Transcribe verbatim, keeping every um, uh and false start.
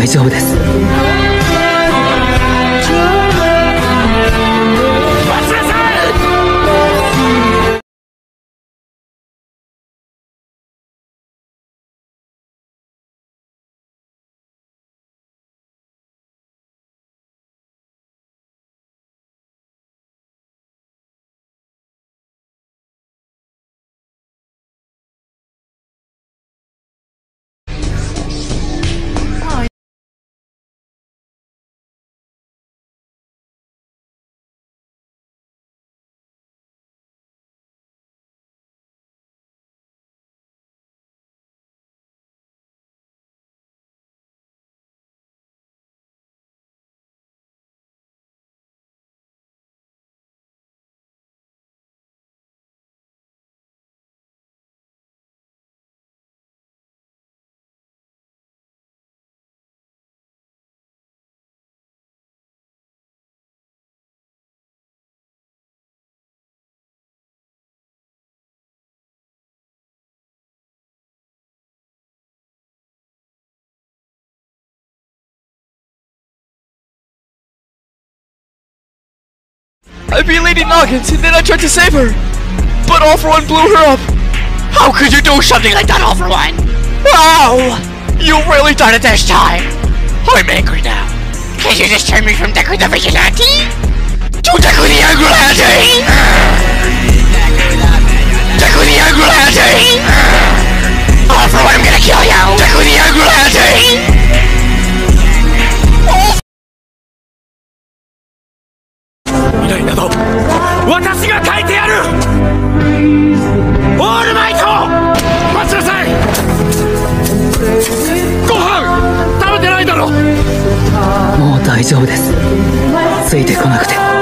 大丈夫です。 I beat Lady Noggins and then I tried to save her, but All For One blew her up. How could you do something like that, All For One? Wow! You really done it this time. I'm angry now. Can't you just turn me from Deku the Vigilante to Deku the Vigilante? Deku the Vigilante! All For One, I'm gonna kill you! Deku the Vigilante! 未来など私が変えてやる。オールマイト、待ちなさい。ご飯食べてないだろ。 もう大丈夫です。ついてこなくて。